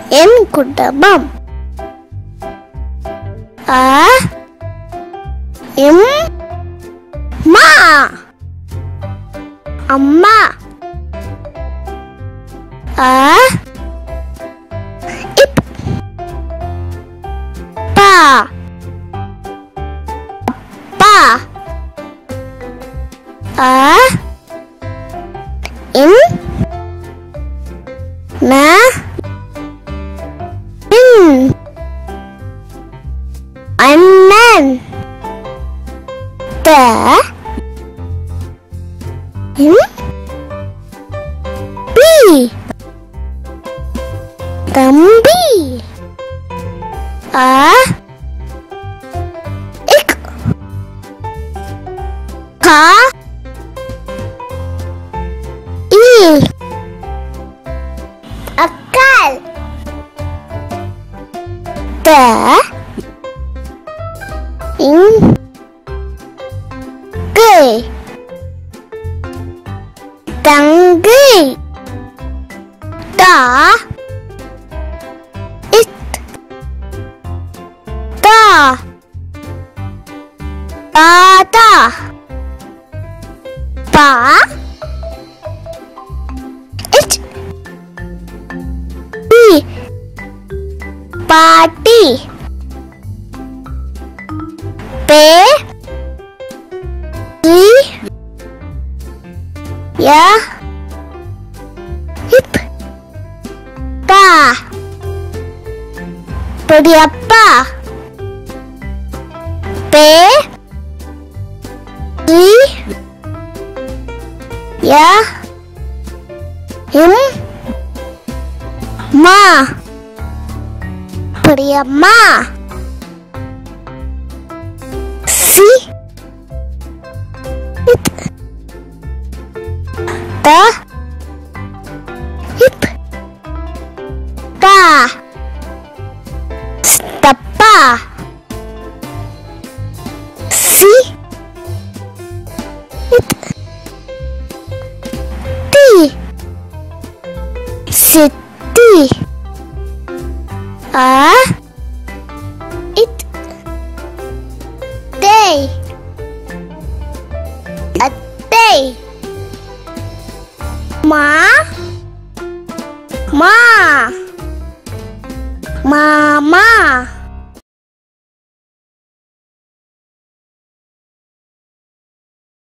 என் குடும்பம். அ எம் மா அம்மா. அ இப் பா அப்பா. அ இன் ந இன் அண்ணன். த இன் பி தம்பி. அ இக் கா இ அக்காள். த இங் கை தங்கை. தா இத் தா தாத்தா. பா இச் பி பாட்டி. பே இ யா இப் பா பெரியப்பா. பே இ யா இம் மா பெரியம்மா. சி இப் த இப் பா தப்பா. சி இப் தி சித்தி. அ இத் தே அத்தை. மா மா மாமா.